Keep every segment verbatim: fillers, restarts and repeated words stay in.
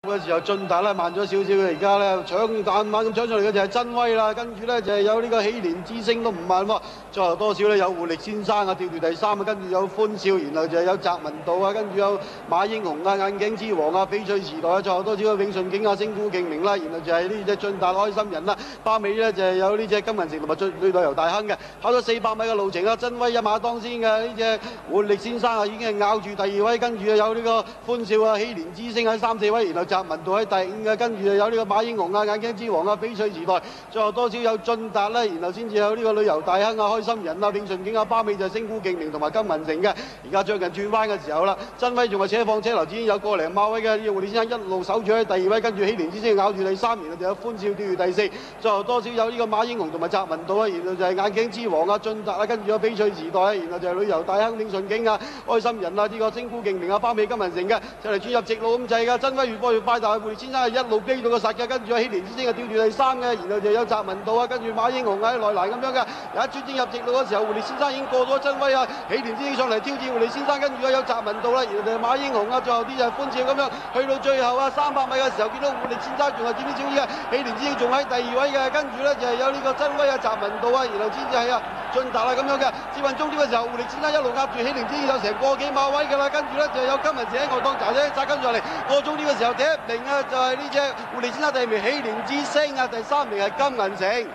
嘅時候，進達咧慢咗少少嘅，而家咧搶彈猛咁搶上嚟嘅就係真威啦，跟住咧就係有呢個喜蓮之星都唔慢喎，最後多少咧有活力先生啊跳住第三啊，跟住有歡笑，然後就係有澤文道啊，跟住有馬英雄啊、眼鏡之王啊、翡翠時代啊，最後多少有永順景啊、星கூ勁明啦，然後就係呢隻進達開心人啦，巴尾咧就係有呢隻金銀城同埋最旅遊大亨嘅，跑咗四百米嘅路程啊，真威一馬當先嘅呢隻活力先生啊已經係咬住第二位，跟住有呢個歡笑啊、喜蓮之星喺三四位，然後澤文道喺第五嘅，跟住有呢個馬英雄啊、眼鏡之王啊、翡翠時代，最後多少有進達咧，然後先至有呢個旅遊大亨啊、開心人啊、永順景啊、巴尾就係星கூ勁明同埋金銀城嘅。而家將近轉彎嘅時候啦，真威仲係車放車流，已經有個零馬位嘅呢個活力先生一路守住喺第二位，跟住喜蓮之星咬住第三，然後就有歡笑跳住第四，最後多少有呢個馬英雄同埋澤文道啊，然後就係眼鏡之王啊、進達啊，跟住有翡翠時代啊，然後就係旅遊大亨永順景啊、開心人啊，呢、這個星கூ勁明啊、巴尾金銀城嘅，就嚟轉入直路咁滯㗎，真威越過越快，但係活力先生係一路飛到個實嘅，跟住有喜蓮之星啊跳住第三嘅，然後就有澤文道啊，跟住馬英雄喺內欄咁樣嘅，有一轉正入直路嘅時候，活力先生已經過咗真威啊，喜蓮之星上嚟挑戰活力先生，跟住有澤文道啦，然後就係馬英雄啊，最後啲就係歡笑咁樣，去到最後啊三百米嘅時候，見到活力先生仲係點點少少嘅，喜蓮之星仲喺第二位嘅，跟住咧就係有呢個真威啊、澤文道啊，然後先至係啊進達啊咁樣嘅，接近終點嘅時候，活力先生一路壓住喜蓮之星有成個幾馬位㗎啦，跟住咧就有金銀城喺外檔揸車揸跟住嚟，過終點嘅時候第一名啊就係呢隻活力先生，第二名喜蓮之星啊，第三名係金銀城。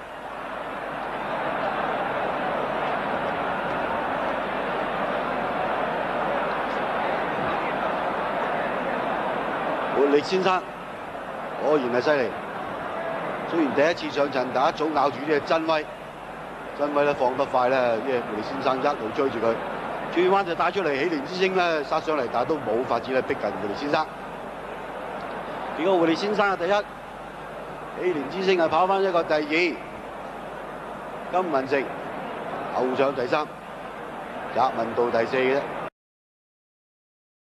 活力先生果然係犀利，雖然第一次上陣，但一早咬住呢隻真威，真威咧放得快咧，呢隻活力先生一路追住佢，轉彎就帶出嚟，喜蓮之星咧殺上嚟，但係都冇法子咧逼近活力先生。結果活力先生係第一，喜蓮之星係跑翻一個第二，金銀城後上第三，澤文道第四嘅啫。